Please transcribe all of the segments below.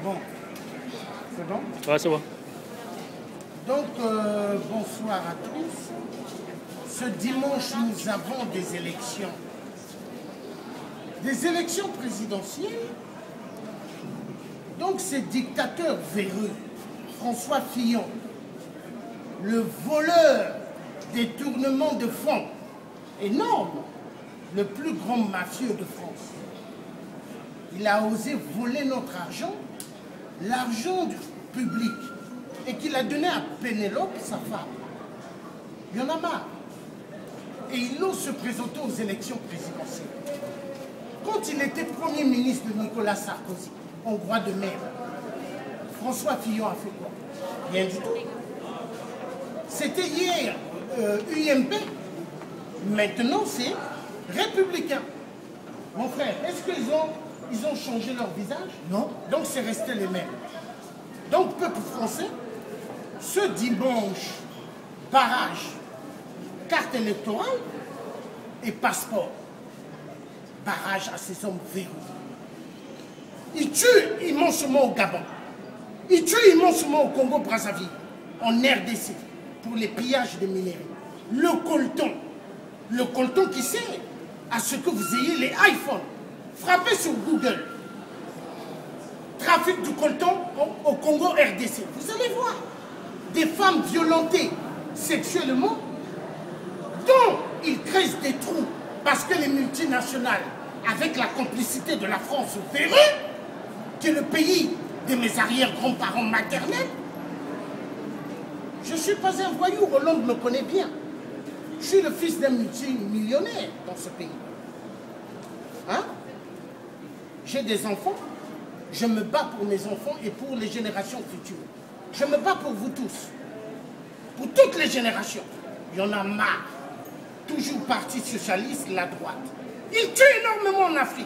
Bon, c'est bon? Ouais, c'est bon. Donc, bonsoir à tous. Ce dimanche, nous avons des élections. Des élections présidentielles. Donc, ce dictateur véreux, François Fillon, le voleur des tournements de fonds, énorme, le plus grand mafieux de France. Il a osé voler notre argent, l'argent du public, et qu'il a donné à Pénélope, sa femme. Il y en a marre. Et il ose se présenter aux élections présidentielles. Quand il était Premier ministre de Nicolas Sarkozy, hongrois de merde, François Fillon a fait quoi? Rien du tout. C'était hier UMP. Maintenant, c'est républicain. Mon frère, est-ce qu'ils ont changé leur visage? Non. Donc, c'est resté les mêmes. Donc, peuple français, ce dimanche, barrage, carte électorale et passeport. Barrage à ces hommes véreux. Ils tuent immensément au Gabon. Ils tuent immensément au Congo-Brazzaville, en RDC, pour les pillages des minerais. Le colton qui sert à ce que vous ayez les iPhones. Frappez sur Google. Trafic du colton au Congo-RDC. Vous allez voir des femmes violentées sexuellement, dont ils creusent des trous parce que les multinationales, avec la complicité de la France véreux, qui est le pays de mes arrière-grands-parents maternels. Je ne suis pas un voyou, Hollande me connaît bien. Je suis le fils d'un multimillionnaire dans ce pays. Hein? J'ai des enfants, je me bats pour mes enfants et pour les générations futures. Je me bats pour vous tous, pour toutes les générations. Il y en a marre. Toujours parti socialiste, la droite. Ils tuent énormément en Afrique.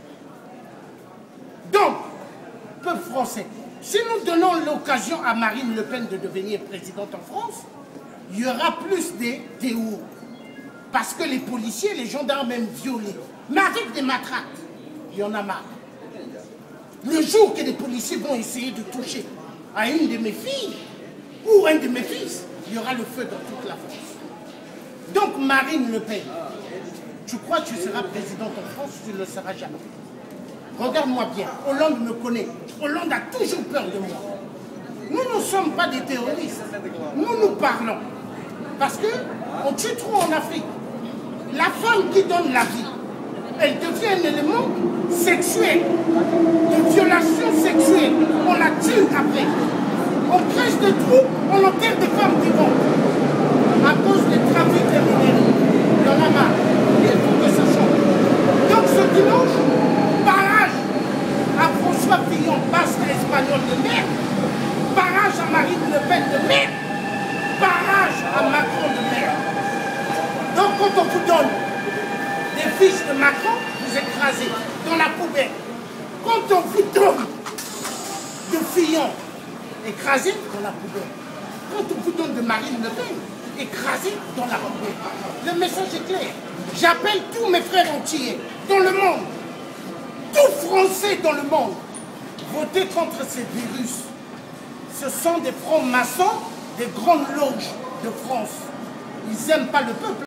Donc, peuple français, si nous donnons l'occasion à Marine Le Pen de devenir présidente en France, il y aura plus des théories. Parce que les policiers, les gendarmes aiment violer. Mais avec des matraques, il y en a marre. Le jour que les policiers vont essayer de toucher à une de mes filles ou un de mes fils, il y aura le feu dans toute la France. Donc Marine Le Pen, tu crois que tu seras présidente en France, tu ne le seras jamais. Regarde-moi bien, Hollande me connaît. Hollande a toujours peur de moi. Nous ne sommes pas des terroristes. Nous parlons. Parce qu'on tue trop en Afrique. La femme qui donne la vie, elle devient un élément sexuel, de violation sexuelle. On la tue après. On crèche des trous, on enterre des femmes vivantes. À cause des trafics de minerais. Il y en a marre. Il faut que ça change. Donc ce dimanche, barrage à François Fillon, basque espagnol de merde. Barrage à Marine Le Pen de merde. Barrage à Macron de merde. Donc quand on vous donne des fiches de Macron, vous écrasez dans la poubelle. Quand on vous donne de Fillon, écrasé dans la poubelle. Quand on vous donne de Marine Le Pen, écrasé dans la poubelle. Le message est clair. J'appelle tous mes frères entiers dans le monde, tous Français dans le monde, votez contre ces virus. Ce sont des francs-maçons des grandes loges de France. Ils n'aiment pas le peuple.